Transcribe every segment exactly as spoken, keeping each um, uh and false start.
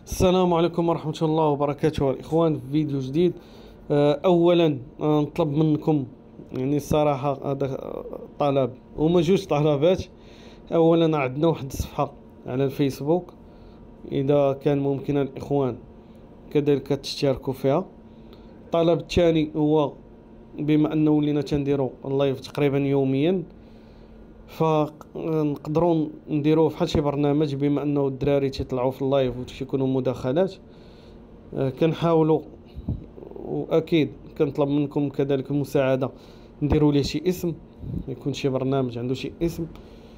السلام عليكم ورحمة الله وبركاته الإخوان، في فيديو جديد. آه، أولا آه، نطلب منكم، يعني الصراحة هذا طلب وما جوج طلبات. أولا عندنا واحد الصفحة على الفيسبوك، إذا كان ممكن الإخوان كذلك تشتركوا فيها. الطلب الثاني هو بما أنه ولينا تنديرو اللايف تقريبا يوميا، فنقدروا نديروه بحال شي برنامج، بما انه الدراري تيطلعوا في اللايف وتيكونوا مداخلات. آه، كنحاولوا، واكيد كنطلب منكم كذلك المساعده، نديروا ليه شي اسم، يكون شي برنامج عنده شي اسم.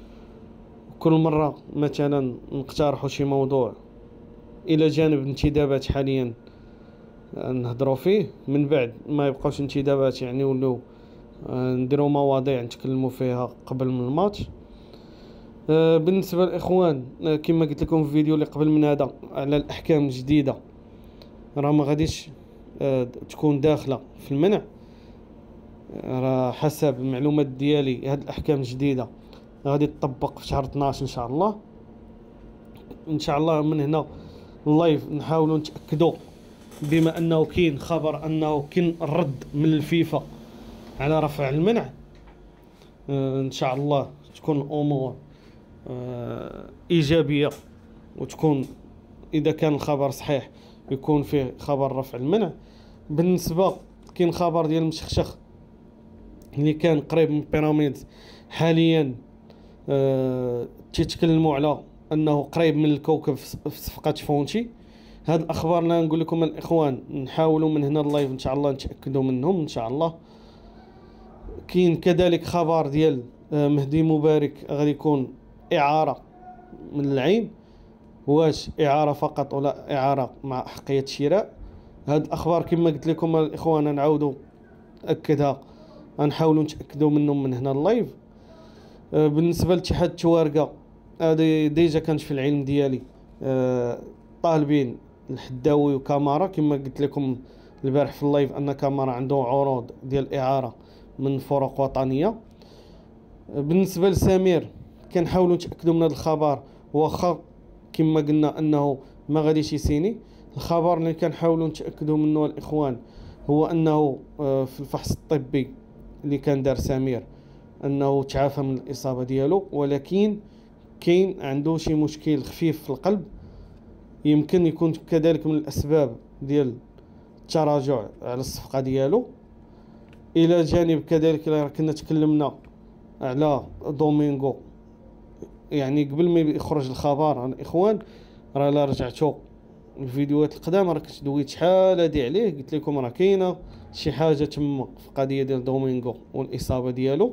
كل مره مثلا نقترحوا شي موضوع الى جانب الانتدابات حاليا نهضروا فيه، من بعد ما يبقاوش انتدابات يعني ولو آه، نديروا مواضيع نتكلموا فيها قبل من الماتش. آه، بالنسبه للاخوان، آه، كما قلت لكم في الفيديو اللي قبل من هذا على الاحكام الجديده، راه ما غاديش آه، تكون داخله في المنع. آه، راه حسب المعلومات ديالي هاد الاحكام الجديده غادي تطبق في شهر اثناش ان شاء الله. ان شاء الله من هنا اللايف نحاولوا نتاكدوا، بما انه كاين خبر انه كاين الرد من الفيفا على رفع المنع. آه، ان شاء الله تكون الامور آه، ايجابيه، وتكون اذا كان الخبر صحيح يكون فيه خبر رفع المنع. بالنسبه كاين خبر ديال مشخشخ اللي كان قريب من بيراميدز حاليا، أه تيتكلموا على انه قريب من الكوكب في صفقه فونتي. هاد الاخبار اللي نقول لكم الاخوان نحاولوا من هنا اللايف ان شاء الله نتاكدوا منهم ان شاء الله. كاين كذلك خبر ديال آه، مهدي مبارك غادي يكون اعاره من العين، واش اعاره فقط ولا اعاره مع حقيه شراء. هاد الاخبار كما قلت لكم الاخوان نعاودوا ناكدها، غنحاولوا نتاكدوا منهم من هنا اللايف. آه، بالنسبه لاتحاد التوارقه، هذه ديجا كانت في العلم ديالي، آه، طالبين الحداوي وكامارا كما قلت لكم البارح في اللايف، ان كامارا عنده عروض ديال اعاره من فرق وطنيه. آه، بالنسبه لسمير كنحاولوا نتاكدوا من هذا الخبر، واخا كما قلنا انه ما غاديش يسيني. الخبر اللي كنحاولوا نتاكدوا منه الاخوان هو انه آه، في الفحص الطبي اللي كان دار سمير انه تعافى من الاصابه ديالو، ولكن كاين عنده شي مشكل خفيف في القلب، يمكن يكون كذلك من الاسباب ديال التراجع على الصفقه ديالو. الى جانب كذلك كنا تكلمنا على دومينغو، يعني قبل ما يخرج الخبر الاخوان، راه لا رجعتوا الفيديوهات القدام راه كنت دويت شحال هادي عليه، قلت لكم راه كاينه شي حاجه تما في القضيه ديال دومينغو والاصابه ديالو.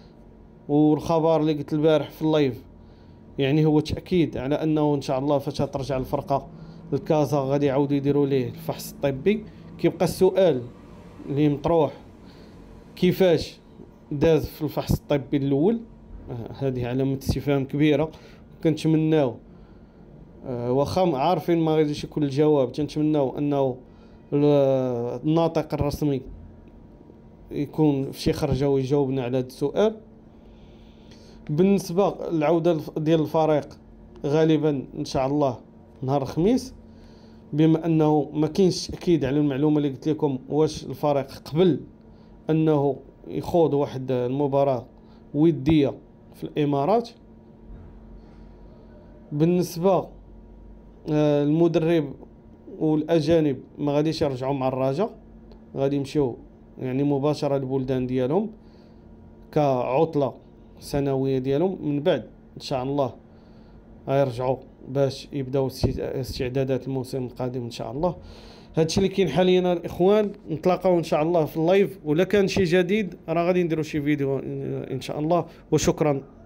والخبر اللي قلت البارح في اللايف يعني هو تاكيد على انه ان شاء الله فاش ترجع الفرقه الكازا غادي يعاودوا يديروا ليه الفحص الطبي. كيبقى السؤال اللي مطروح، كيفاش داز في الفحص الطبي الاول؟ آه، هذه علامه استفهام كبيره. كنتمناو آه، واخا عارفين ما غاديش يكون الجواب، تنتمناو انه ال- الناطق الرسمي يكون في شي خرجه ويجاوبنا على هذا السؤال. بالنسبه للعوده الف- ديال الفريق غالبا ان شاء الله نهار الخميس، بما انه ما كاينش تاكيد على المعلومه اللي قلت لكم واش الفريق قبل انه يخوض واحد المباراه وديه في الامارات. بالنسبه آه، المدرب والاجانب ما غاديش يرجعوا مع الرجاء، غادي يمشيو يعني مباشره للبلدان ديالهم كعطله سنويه ديالهم، من بعد ان شاء الله غيرجعوا باش يبداو استي- استعدادات الموسم القادم ان شاء الله. هادشي اللي كاين حاليا الاخوان، نتلاقاو ان شاء الله في اللايف، ولا كان شي جديد راه غادي نديرو شي فيديو ان شاء الله. وشكرا.